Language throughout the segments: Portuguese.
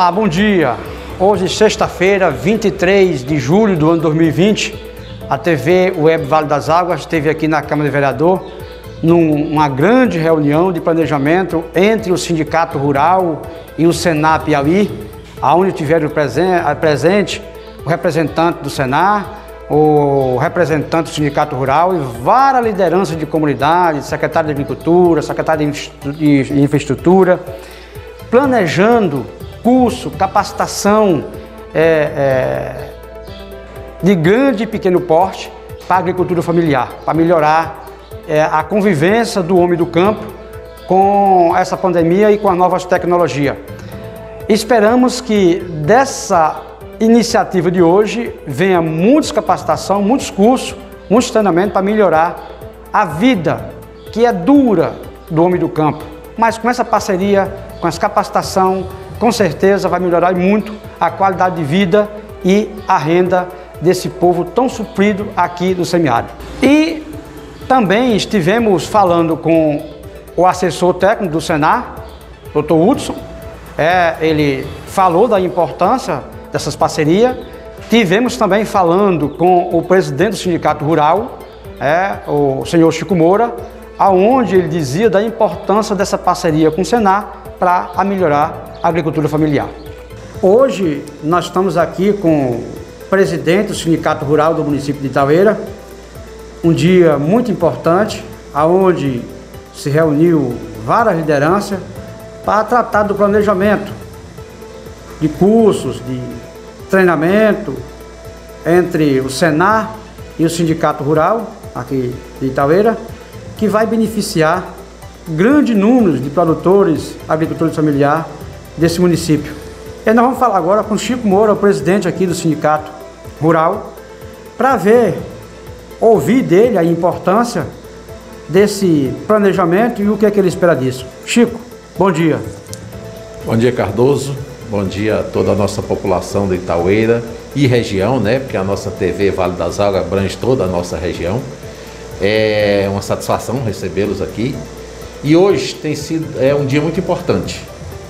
Olá, bom dia. Hoje, sexta-feira, 23 de julho do ano 2020, a TV Web Vale das Águas esteve aqui na Câmara de Vereador numa grande reunião de planejamento entre o Sindicato Rural e o Senar Piauí, onde tiveram presente o representante do Senar, o representante do Sindicato Rural e várias lideranças de comunidade, secretário de Agricultura, secretário de Infraestrutura, planejando curso, capacitação de grande e pequeno porte para a agricultura familiar, para melhorar a convivência do homem do campo com essa pandemia e com as novas tecnologias. Esperamos que dessa iniciativa de hoje venha muitas capacitação, muitos cursos, muitos treinamentos para melhorar a vida que é dura do homem do campo. Mas com essa parceria, com essa capacitação, com certeza vai melhorar muito a qualidade de vida e a renda desse povo tão suprido aqui do semiárido. E também estivemos falando com o assessor técnico do Senar, Dr. Hudson. Ele falou da importância dessas parcerias. Tivemos também falando com o presidente do Sindicato Rural, o senhor Chico Moura, aonde ele dizia da importância dessa parceria com o Senar para melhorar a agricultura familiar. Hoje nós estamos aqui com o presidente do Sindicato Rural do município de Itaueira, um dia muito importante, aonde se reuniu várias lideranças para tratar do planejamento de cursos, de treinamento entre o Senar e o Sindicato Rural aqui de Itaueira, que vai beneficiar grande número de produtores, agricultores familiares desse município. E nós vamos falar agora com o Chico Moura, o presidente aqui do Sindicato Rural, para ouvir dele a importância desse planejamento e o que é que ele espera disso. Chico, bom dia. Bom dia, Cardoso. Bom dia a toda a nossa população de Itaueira e região, né? Porque a nossa TV Vale das Águas abrange toda a nossa região. É uma satisfação recebê-los aqui. E hoje tem sido um dia muito importante.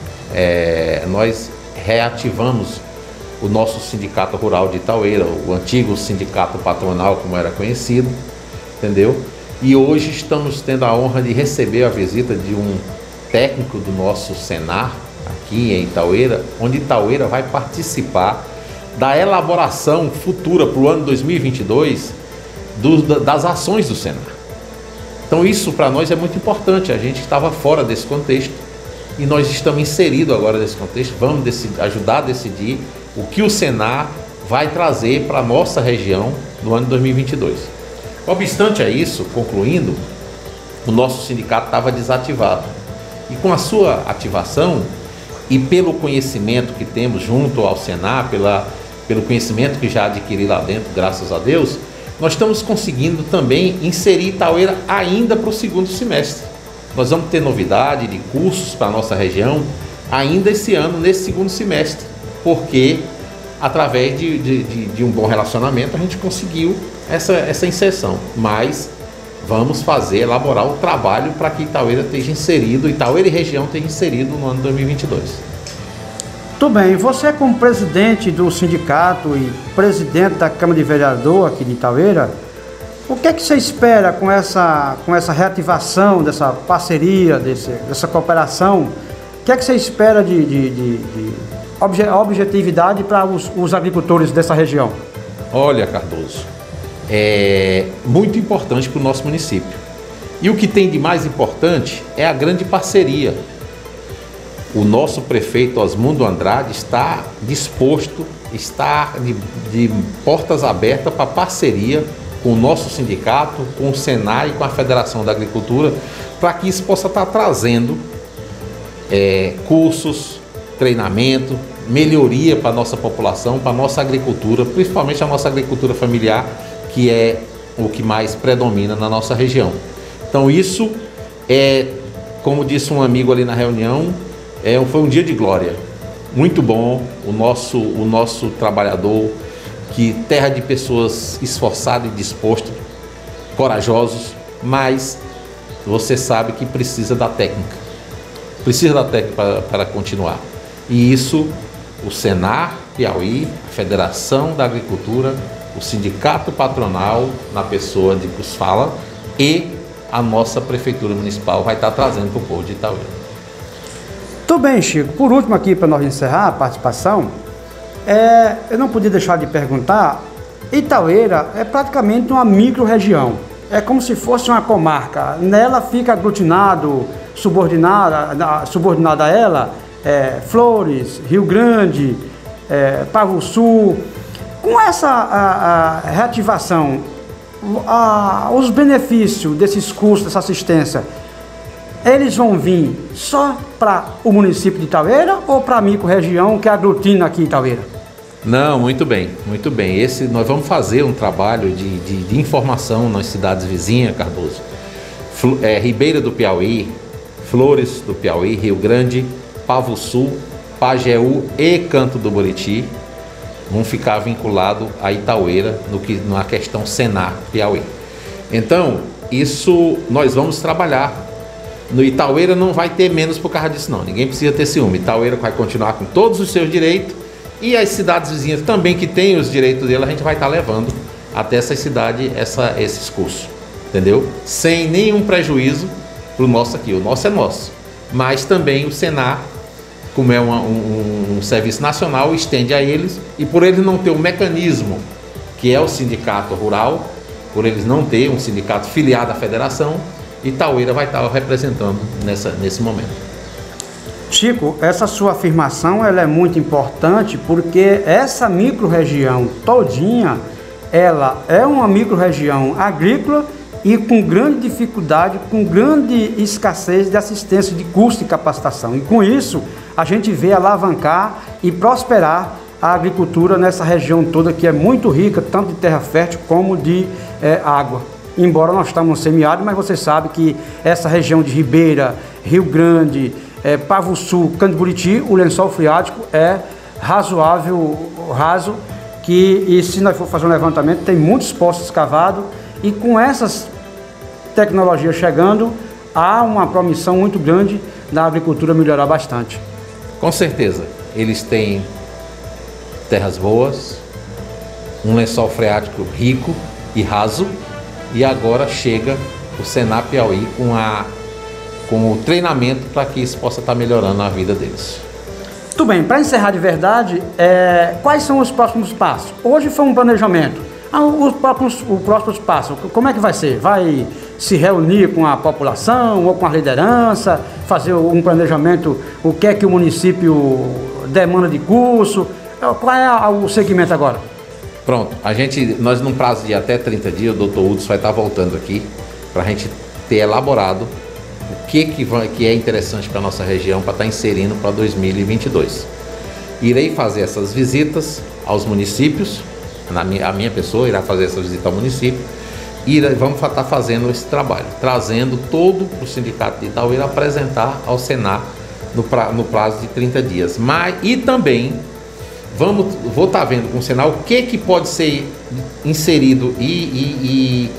Nós reativamos o nosso Sindicato Rural de Itaueira, o antigo Sindicato Patronal, como era conhecido, entendeu? E hoje estamos tendo a honra de receber a visita de um técnico do nosso Senar, aqui em Itaueira, onde Itaueira vai participar da elaboração futura para o ano 2022 das ações do Senar. Então isso para nós é muito importante, a gente estava fora desse contexto e nós estamos inseridos agora nesse contexto, vamos ajudar a decidir o que o Senar vai trazer para a nossa região no ano 2022. Obstante a isso, concluindo, o nosso sindicato estava desativado e com a sua ativação e pelo conhecimento que temos junto ao Senar, pelo conhecimento que já adquiri lá dentro, graças a Deus, nós estamos conseguindo também inserir Itaueira ainda para o segundo semestre. Nós vamos ter novidade de cursos para a nossa região ainda esse ano, nesse segundo semestre, porque através de um bom relacionamento a gente conseguiu essa inserção. Mas vamos elaborar o trabalho para que Itaueira esteja inserido, Itaueira e região esteja inserido no ano 2022. Tudo bem, você como presidente do sindicato e presidente da Câmara de Vereador aqui de Itaueira, o que é que você espera com essa reativação dessa parceria, dessa cooperação? O que é que você espera de objetividade para os agricultores dessa região? Olha, Cardoso, é muito importante para o nosso município. E o que tem de mais importante é a grande parceria. O nosso prefeito Osmundo Andrade está disposto, está de portas abertas para parceria com o nosso sindicato, com o Senar e com a Federação da Agricultura, para que isso possa estar trazendo cursos, treinamento, melhoria para a nossa população, para a nossa agricultura, principalmente a nossa agricultura familiar, que é o que mais predomina na nossa região. Então isso como disse um amigo ali na reunião, foi um dia de glória, muito bom. O nosso trabalhador, que terra de pessoas esforçadas e dispostas, corajosos, mas você sabe que precisa da técnica para continuar. E isso o Senar Piauí, a Federação da Agricultura, o Sindicato Patronal, na pessoa de Cusfala, e a nossa Prefeitura Municipal vai estar trazendo para o povo de Itaúira. Tudo bem, Chico. Por último aqui, para nós encerrar a participação, eu não podia deixar de perguntar, Itaúira é praticamente uma micro-região. É como se fosse uma comarca. Nela fica aglutinado, subordinada a ela, Flores, Rio Grande, Pavussul. Com essa reativação, os benefícios desses custos, dessa assistência, eles vão vir só para o município de Itaúira ou para a micro-região que aglutina aqui Itaúira? Não, muito bem, muito bem. Nós vamos fazer um trabalho de informação nas cidades vizinhas, Cardoso. Ribeira do Piauí, Flores do Piauí, Rio Grande, Pavussul, Pajeú e Canto do Buriti vão ficar vinculados a Itaúira na questão Senar Piauí. Então, isso nós vamos trabalhar. No Itaúira não vai ter menos por causa disso não, ninguém precisa ter ciúme. Itaúira vai continuar com todos os seus direitos e as cidades vizinhas também que têm os direitos dele, a gente vai estar levando até essa cidade esses cursos, entendeu? Sem nenhum prejuízo para o nosso aqui, o nosso é nosso. Mas também o Senar, como é um serviço nacional, estende a eles, e por eles não ter um mecanismo que é o sindicato rural, por eles não ter um sindicato filiado à federação, Itaúira vai estar representando nesse momento. Chico, essa sua afirmação ela é muito importante porque essa micro-região todinha, ela é uma micro-região agrícola e com grande dificuldade, com grande escassez de assistência de custo e capacitação. E com isso, a gente vê alavancar e prosperar a agricultura nessa região toda que é muito rica, tanto de terra fértil como de água. Embora nós estamos no semiárido, mas você sabe que essa região de Ribeira, Rio Grande, Pavussul, Canto do Buriti, o lençol freático é razoável, raso, e se nós for fazer um levantamento, tem muitos poços cavados, e com essas tecnologias chegando, há uma promissão muito grande da agricultura melhorar bastante. Com certeza, eles têm terras boas, um lençol freático rico e raso, e agora chega o Senar Piauí com o treinamento para que isso possa estar melhorando a vida deles. Tudo bem, para encerrar de verdade, quais são os próximos passos? Hoje foi um planejamento. Os próximos passos, como é que vai ser? Vai se reunir com a população ou com a liderança, fazer um planejamento, o que é que o município demanda de curso? Qual é o segmento agora? Pronto, nós num prazo de até 30 dias, o Dr. Hudson vai estar voltando aqui para a gente ter elaborado o que é interessante para a nossa região para estar inserindo para 2022. Irei fazer essas visitas aos municípios, a minha pessoa irá fazer essa visita ao município e vamos estar fazendo esse trabalho, trazendo todo o sindicato de Itaúira apresentar ao Senar no prazo de 30 dias. E também vou estar vendo com o Senar o que pode ser inserido e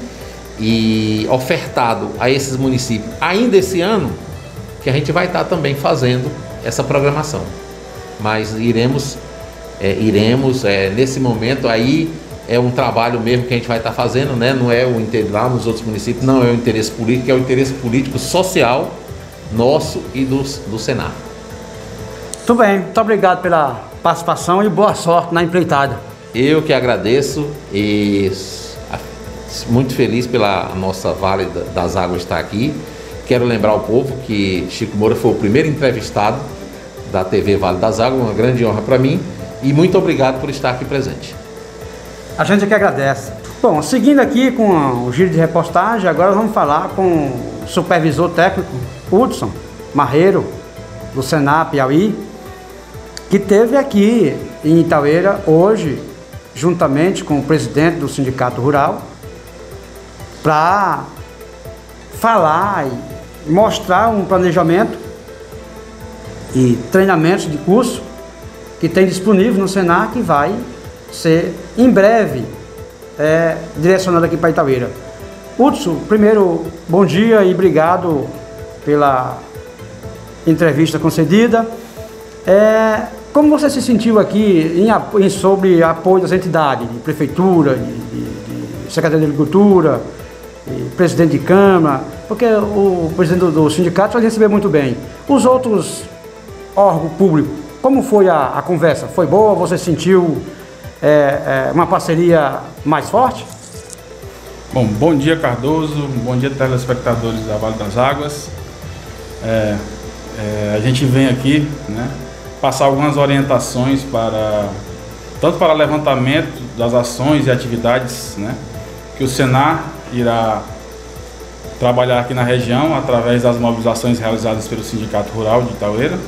ofertado a esses municípios ainda esse ano, que a gente vai estar também fazendo essa programação. Mas iremos nesse momento aí é um trabalho mesmo que a gente vai estar fazendo, né? Não é o interesse lá nos outros municípios, não é o interesse político, é o interesse político social nosso e do Senar. Tudo bem, muito obrigado pela participação e boa sorte na empreitada. Eu que agradeço e muito feliz pela nossa Vale das Águas estar aqui. Quero lembrar ao povo que Chico Moura foi o primeiro entrevistado da TV Vale das Águas, uma grande honra para mim e muito obrigado por estar aqui presente. A gente que agradece. Bom, seguindo aqui com o giro de reportagem, agora vamos falar com o supervisor técnico Hudson Marreiro, do Senar Piauí, que esteve aqui em Itaúira hoje, juntamente com o presidente do Sindicato Rural, para falar e mostrar um planejamento e treinamentos de curso que tem disponível no Senar, que vai ser em breve direcionado aqui para Itaúira. Hudson, primeiro, bom dia e obrigado pela entrevista concedida. Como você se sentiu aqui sobre apoio das entidades, de prefeitura, de Secretaria de Agricultura, de presidente de Câmara, porque o presidente do sindicato vai receber muito bem. Os outros órgãos públicos, como foi a conversa? Foi boa? Você sentiu uma parceria mais forte? Bom dia, Cardoso, bom dia, telespectadores da Vale das Águas. A gente vem aqui, né, passar algumas orientações tanto para levantamento das ações e atividades, né, que o Senar irá trabalhar aqui na região através das mobilizações realizadas pelo Sindicato Rural de Itaúera.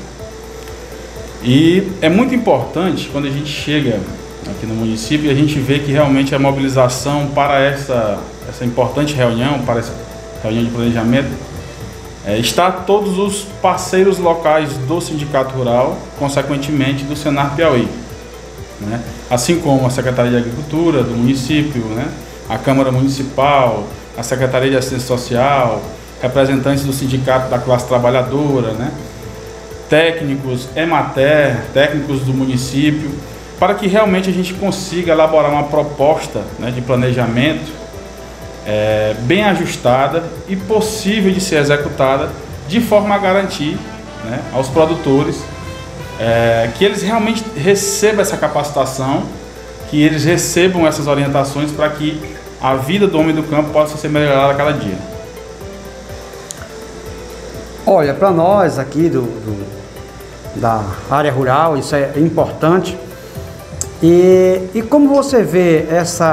E é muito importante quando a gente chega aqui no município e a gente vê que realmente a mobilização para essa importante reunião, para essa reunião de planejamento, está todos os parceiros locais do Sindicato Rural, consequentemente do Senar Piauí, né? Assim como a Secretaria de Agricultura do município, né? A Câmara Municipal, a Secretaria de Assistência Social, representantes do Sindicato da Classe Trabalhadora, né? Técnicos, Emater, técnicos do município, para que realmente a gente consiga elaborar uma proposta, né, de planejamento bem ajustada e possível de ser executada de forma a garantir, né, aos produtores que eles realmente recebam essa capacitação, que eles recebam essas orientações para que a vida do homem do campo possa ser melhorada a cada dia. Olha, para nós aqui da área rural, isso é importante. E como você vê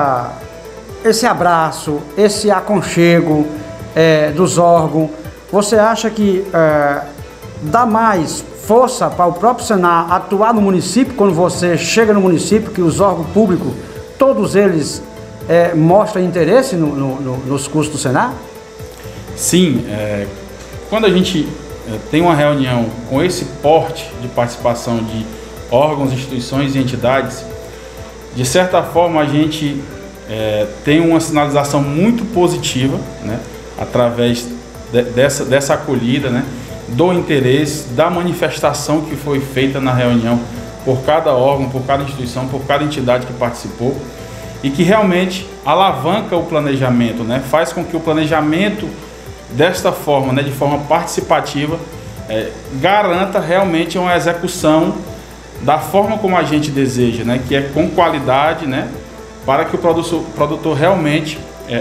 esse abraço, esse aconchego dos órgãos, você acha que dá mais força para o próprio Senar atuar no município, quando você chega no município, que os órgãos públicos, todos eles mostram interesse nos cursos do Senar? Sim, quando a gente tem uma reunião com esse porte de participação de órgãos, instituições e entidades, de certa forma a gente tem uma sinalização muito positiva, né, através dessa acolhida, né, do interesse, da manifestação que foi feita na reunião por cada órgão, por cada instituição, por cada entidade que participou, e que realmente alavanca o planejamento, né, faz com que o planejamento desta forma, né, de forma participativa, garanta realmente uma execução da forma como a gente deseja, né, que é com qualidade, né, para que o produtor realmente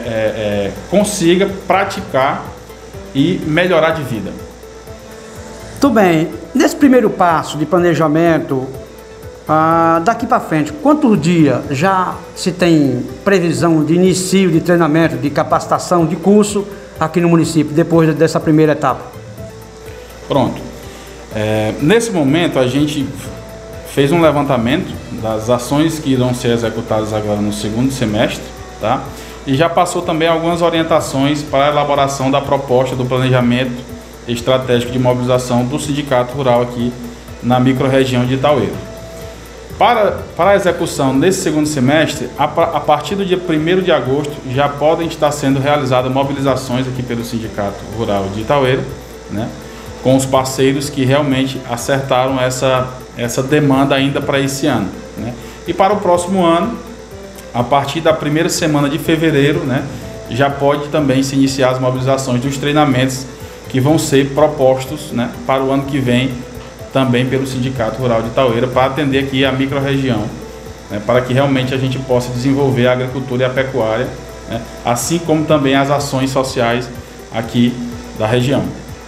consiga praticar e melhorar de vida. Tudo bem. Nesse primeiro passo de planejamento, daqui para frente, quantos dias já se tem previsão de início de treinamento, de capacitação, de curso aqui no município, depois dessa primeira etapa? Pronto. Nesse momento a gente fez um levantamento das ações que irão ser executadas agora no segundo semestre, tá? E já passou também algumas orientações para a elaboração da proposta do planejamento estratégico de mobilização do Sindicato Rural aqui na microrregião de Itaúera. Para a execução nesse segundo semestre, a partir do dia 1º de agosto, já podem estar sendo realizadas mobilizações aqui pelo Sindicato Rural de Itaúera, né, com os parceiros que realmente acertaram essa demanda ainda para esse ano, né. E para o próximo ano, a partir da primeira semana de fevereiro, né, já pode também se iniciar as mobilizações dos treinamentos que vão ser propostos, né, para o ano que vem, também pelo Sindicato Rural de Itaúera, para atender aqui a microrregião, né, para que realmente a gente possa desenvolver a agricultura e a pecuária, né, assim como também as ações sociais aqui da região.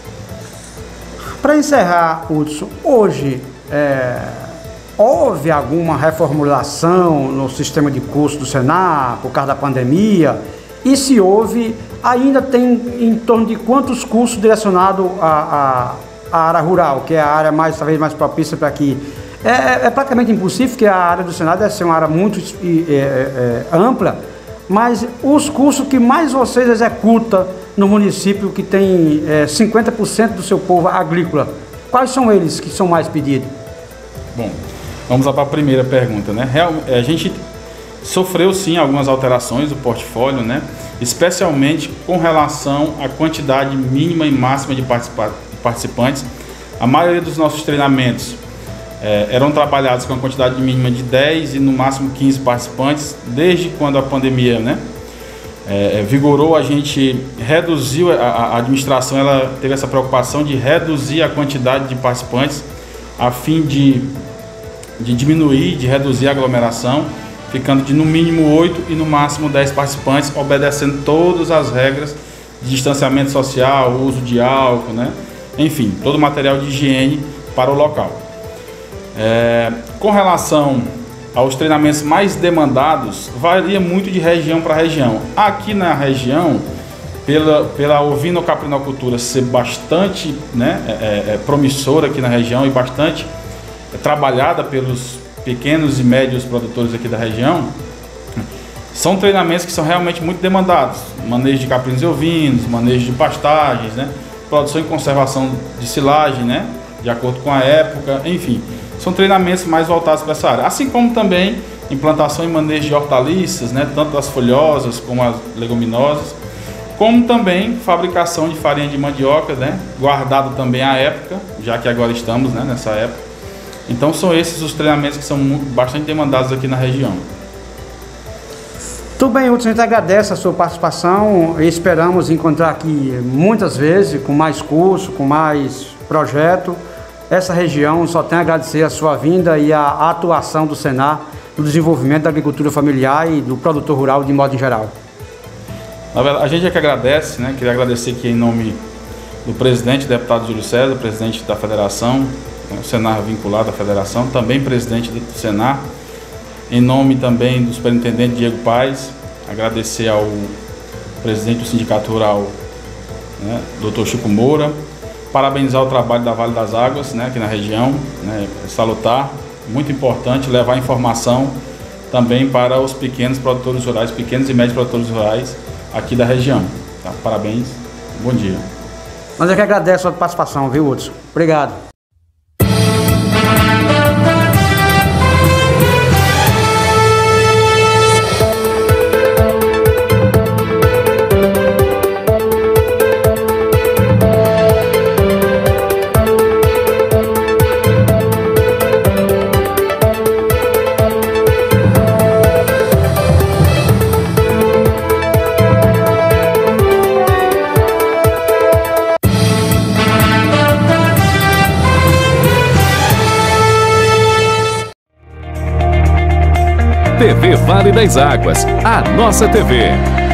Para encerrar, Hudson, hoje houve alguma reformulação no sistema de curso do Senar por causa da pandemia? E se houve, ainda tem em torno de quantos cursos direcionados à área rural, que é a área talvez mais propícia para aqui? É praticamente impossível, porque a área do Senar deve ser uma área muito ampla, mas os cursos que mais vocês executam no município, que tem 50% do seu povo agrícola, quais são eles que são mais pedidos? Bom, vamos lá para a primeira pergunta, né? A gente sofreu sim algumas alterações do portfólio, né? Especialmente com relação à quantidade mínima e máxima de participantes. A maioria dos nossos treinamentos eram trabalhados com a quantidade mínima de 10 e no máximo 15 participantes, desde quando a pandemia, né, vigorou. A gente reduziu, a administração ela teve essa preocupação de reduzir a quantidade de participantes a fim de diminuir, de reduzir a aglomeração, ficando de no mínimo 8 e no máximo 10 participantes, obedecendo todas as regras de distanciamento social, uso de álcool, né? Enfim, todo o material de higiene para o local. Com relação aos treinamentos mais demandados, varia muito de região para região. Aqui na região, pela ovino-caprinocultura ser bastante, né, promissora aqui na região e bastante trabalhada pelos pequenos e médios produtores aqui da região, são treinamentos que são realmente muito demandados. Manejo de caprinos e ovinos, manejo de pastagens, né, produção e conservação de silagem, né, de acordo com a época, enfim. São treinamentos mais voltados para essa área. Assim como também implantação e manejo de hortaliças, né, tanto as folhosas como as leguminosas, como também fabricação de farinha de mandioca, né, guardado também à época, já que agora estamos, né, nessa época. Então são esses os treinamentos que são bastante demandados aqui na região. Tudo bem, Hudson, a gente agradece a sua participação e esperamos encontrar aqui muitas vezes, com mais curso, com mais projeto. Essa região só tem a agradecer a sua vinda e a atuação do Senar no desenvolvimento da agricultura familiar e do produtor rural de modo em geral. Na verdade, a gente é que agradece, né? Queria agradecer aqui em nome do presidente, deputado Júlio César, presidente da federação, o Senar vinculado à federação, também presidente do Senar, em nome também do superintendente Diego Paes, agradecer ao presidente do Sindicato Rural, né, Dr. Chico Moura, parabenizar o trabalho da Vale das Águas, né, aqui na região, né, salutar, muito importante levar informação também para os pequenos produtores rurais, pequenos e médios produtores rurais aqui da região. Tá? Parabéns, bom dia. Nós é que agradecemos a sua participação, viu, Hudson? Obrigado. TV Vale das Águas, a nossa TV.